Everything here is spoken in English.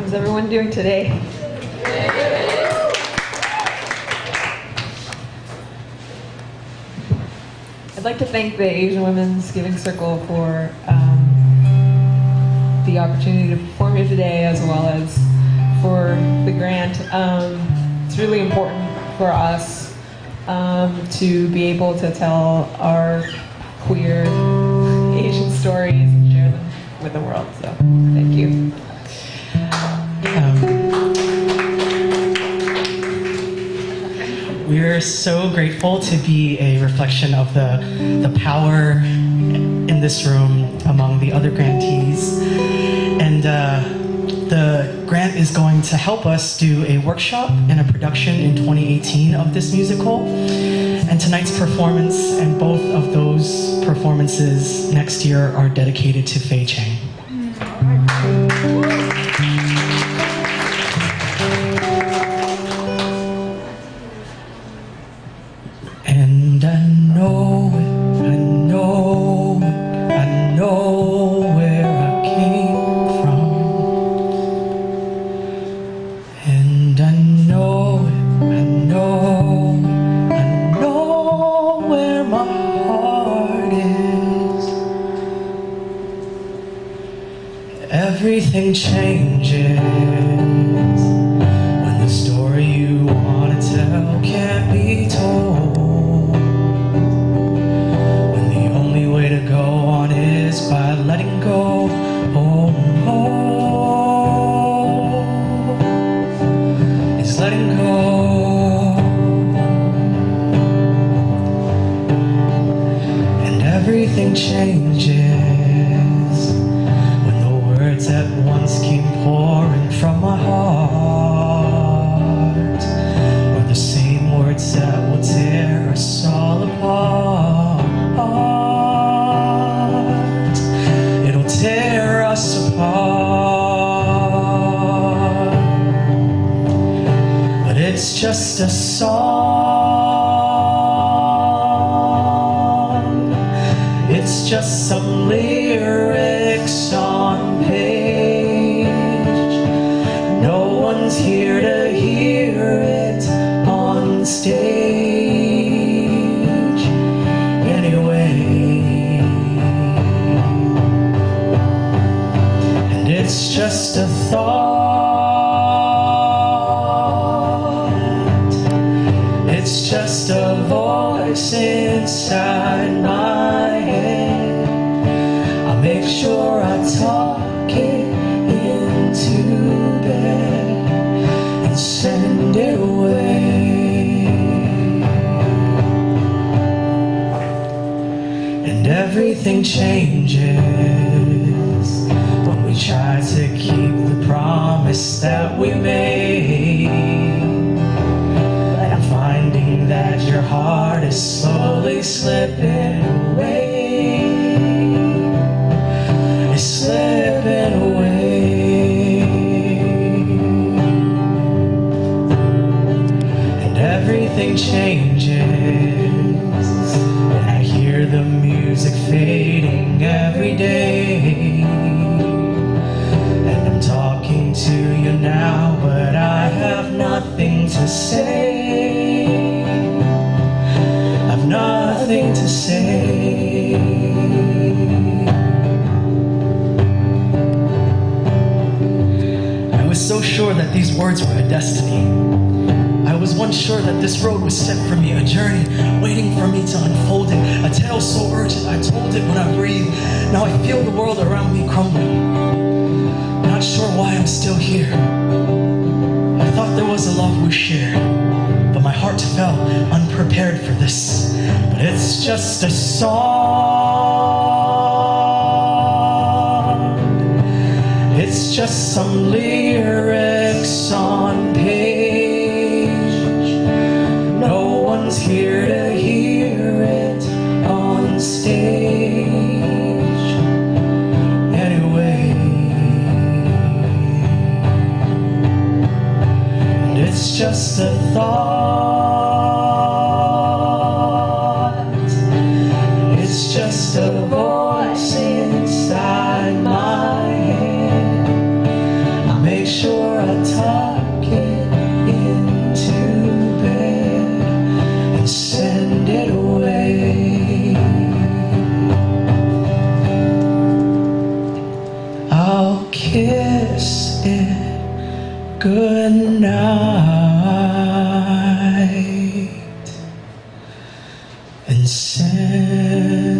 How's everyone doing today? I'd like to thank the Asian Women's Giving Circle for the opportunity to perform here today, as well as for the grant. It's really important for us to be able to tell our queer Asian stories and share them with the world. So, thank you. We're so grateful to be a reflection of the power in this room among the other grantees. And the grant is going to help us do a workshop and a production in 2018 of this musical. And tonight's performance and both of those performances next year are dedicated to Fei Chang. And I know it, I know it, I know where I came from. And I know it, I know it, I know where my heart is. Everything changes when the story you want to tell can't be told. To go on is by letting go. Is letting go. And everything changes when the words at once came pouring from my heart are the same words that will tear us all apart. Tear us apart, but it's just a song. It's just some lyrics on page. No one's here to hear it on stage anyway. It's just a thought. It's just a voice inside my head. I'll make sure I talk it into bed and send it away. And everything changes when we try to keep the promise that we made. But I'm finding that your heart is slowly slipping away. It's slipping away. And everything changes when I hear the music fading every day. And I'm talking to you now, but I have nothing to say. I've nothing to say. I was so sure that these words were a destiny. I was once sure that this road was set for me, a journey waiting for me to unfold it, a tale so urgent I told it when I breathed. Now I feel the world around me crumbling. Not sure why I'm still here. I thought there was a love we shared, but my heart fell unprepared for this. But it's just a song. It's just some lyrics on page. No one's here to hear it on stage anyway. And it's just a thought. It's just a voice inside my head. I'll make sure I tuck it into bed and send it away. I'll kiss it goodnight and send